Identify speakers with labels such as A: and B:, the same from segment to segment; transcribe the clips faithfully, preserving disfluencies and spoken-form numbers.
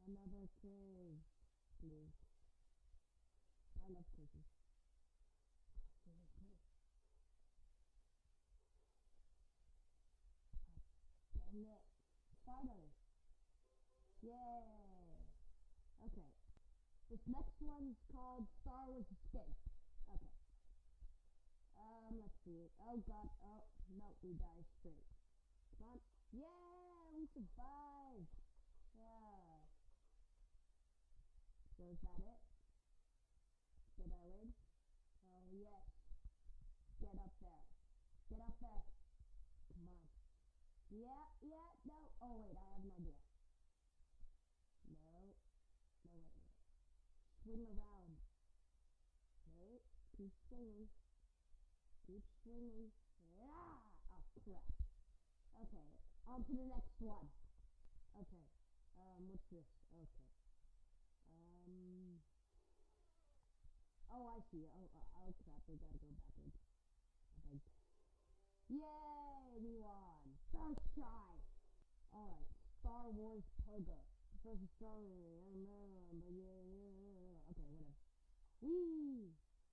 A: Another cave, please. I love cookies. Dang it. Finally. Yay. Okay. This next one's called Star Wars Escape. Okay. Um, let's see. Oh god. Oh, no, we die straight. Come on. Yeah, we survived. Yeah. So is that it? Did I win? Oh yes. Get up there. Get up there. Come on. Yeah, yeah, no. Oh wait, I have an idea. No. No, wait, wait. Swing around. Okay, keep swinging. Keep swinging. Yeah! Oh crap. Okay, on to the next one. Okay. Um, what's this? Okay. Um. Oh, I see. Oh, uh, oh crap. We gotta go backwards. I think. Yay! We won. First try. Alright. Star Wars Pogo. First Star Wars. I don't know, but yeah, yeah. Okay, whatever. Whee!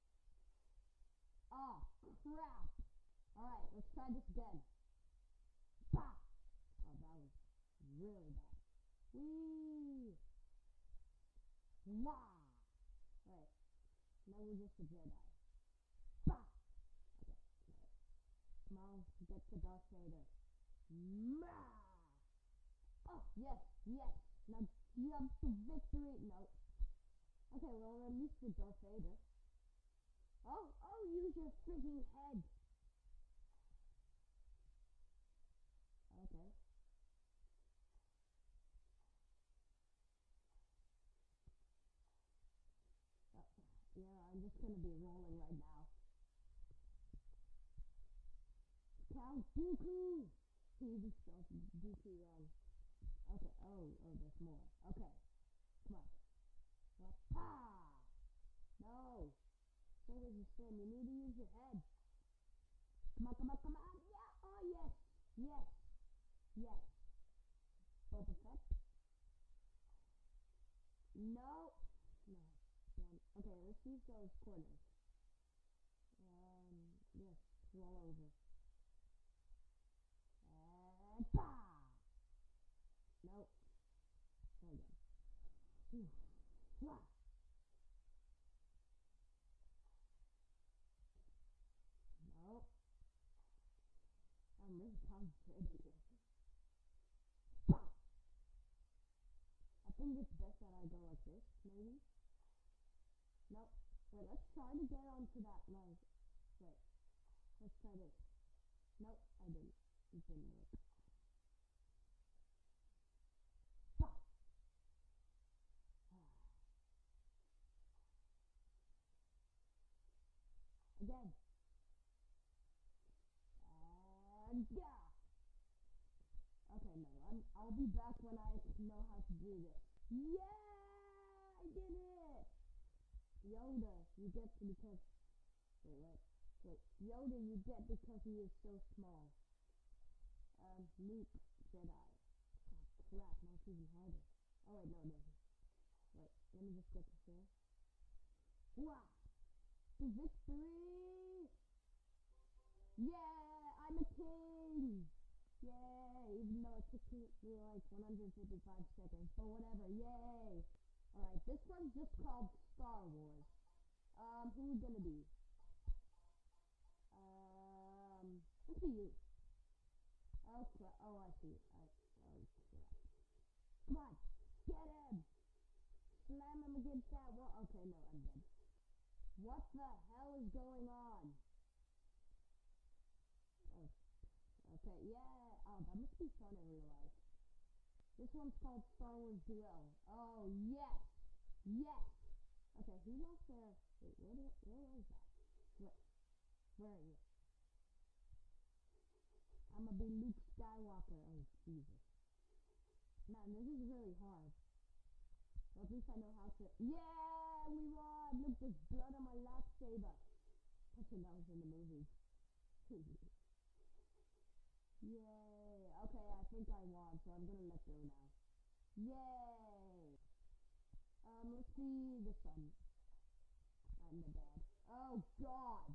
A: Oh, crap. Alright, let's try this again. Bah! Oh, that was really bad. Whee! Wah! Right. Now we're just a Jedi. Bah! Okay. Right. Come on, get to Darth Vader. Mah! Oh, yes, yes. Now jump to victory. No. Okay, well, at least for Darth Vader. Oh, oh, use your freaking head. Okay. Oh, yeah, I'm just gonna be rolling right now. Count Dooku! He even spelled Dooku wrong. Okay, oh, oh, there's more. Okay, come on. Wapa! No! So there's a sin. You need to use your head. Come on, come on, come on! Yeah! Oh, yes! Yes! Yes! Boba Fett? No! No. Damn. Okay, let's use those corners. Um, yes, roll over. And bah! Nope. Try again. Ooh. Wah! Nope. I'm really concentrating here. Bah! I think it's best that I go like this, maybe. Nope. Wait, let's try to get onto that line. Wait. Let's try this. Nope, I didn't. It didn't work. Bah! Again. And yeah. Okay, no, I'm, I'll be back when I know how to do this. Yeah, I did it. Yoda, you get to because, wait, what? Wait, Yoda, you get because he is so small. Um, Luke, Jedi. Oh crap, now it's even harder. Oh wait, no, it doesn't. Wait, let me just get this here. Wow! To victory! Yeah, I'm a king! Yay! Even though it took me like one hundred fifty-five seconds, but whatever, yay! Alright, this one's just called Star Wars. Um, who are we gonna be? Um, let's be you. Oh crap, oh I see. I, oh crap. Come on, get him! Slam him against that wall. Okay, no, I'm dead. What the hell is going on? Oh, okay, yeah. Oh, that must be fun in real life. This one's called Star Wars Duel. Oh, yes! Yes! Okay, who lost their... Wait, where, did, where was that? Where, where are you? I'm gonna be Luke Skywalker. Oh, Jesus. Man, this is really hard. Well, at least I know how to... Yeah! We won! Look, there's blood on my lightsaber. Actually, that was in the movie. Yay! Okay, I think I won, so I'm gonna let go now. Yay! Um, let's see this one. I'm the dad. Oh God!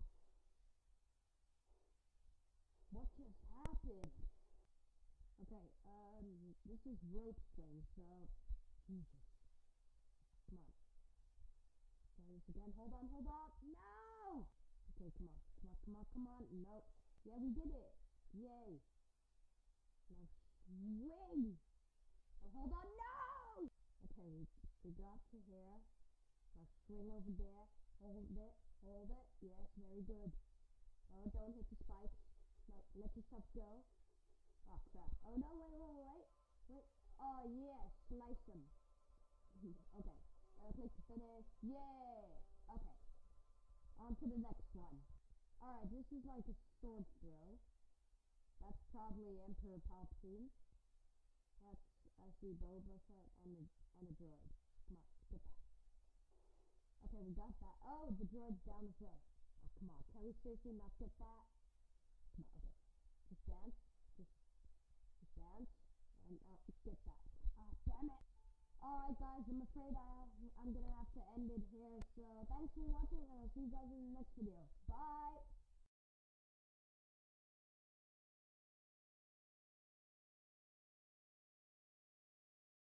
A: What just happened? Okay, um, this is rope swing, so Jesus. Come on. Try this again. Hold on, hold on. No! Okay, come on, come on, come on, come on. Nope. Yeah, we did it. Yay. Now swing. Now hold on. No! Okay, we, we got to here. Now swing over there. Hold it. Hold it. Yes, very good. Oh, don't hit the spikes. No, let yourself go. Oh, crap. Oh, no, wait, wait, wait. Wait. Oh, yeah, slice them. Okay. Uh, click to finish. Yay! Okay. On to the next one. Alright, this is like a sword throw. That's probably Emperor Palpatine. That's, I see Boba Fett and a, and a droid. Come on, get that. Okay, we got that. Oh, the droid's down as well. Oh, come on, can we seriously not get that? Come on, okay. Just dance. Just, just dance. And, uh, get that. Ah, damn it. Alright guys, I'm afraid I, I'm gonna have to end it here. So, thanks for watching, and I'll see you guys in the next video. Bye!